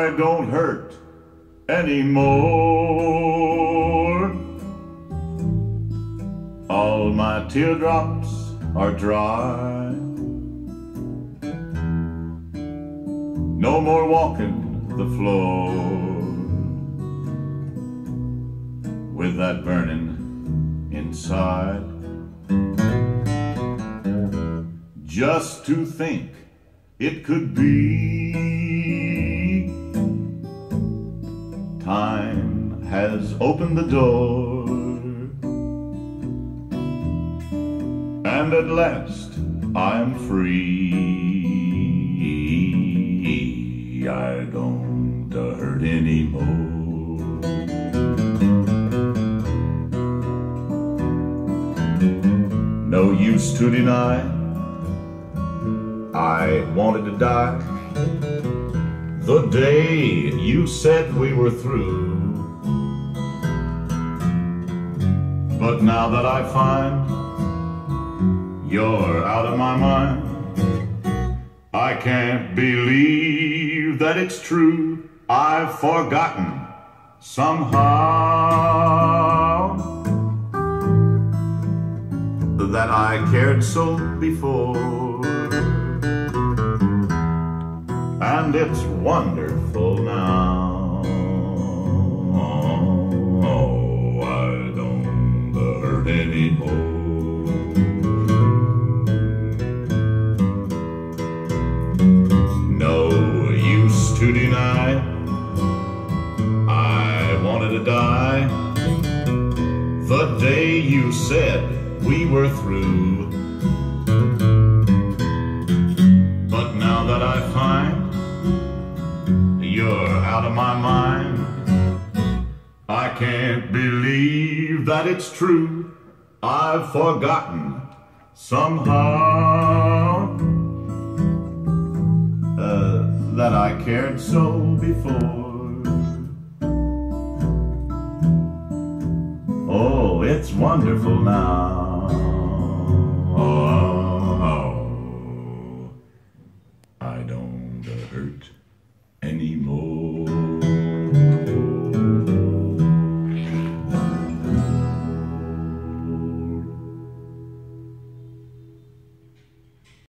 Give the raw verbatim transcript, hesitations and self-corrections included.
I don't hurt anymore. All my teardrops are dry. No more walking the floor with that burning inside. Just to think it could be, time has opened the door, and at last I am free. I don't hurt anymore. No use to deny, I wanted to die the day you said we were through. But now that I find you're out of my mind, I can't believe that it's true. I've forgotten somehow that I cared so before. And it's wonderful now. Oh, I don't hurt anymore. No use to deny, I wanted to die the day you said we were through. But now that I find you're out of my mind, I can't believe that it's true. I've forgotten somehow uh, that I cared so before. Oh, it's wonderful now.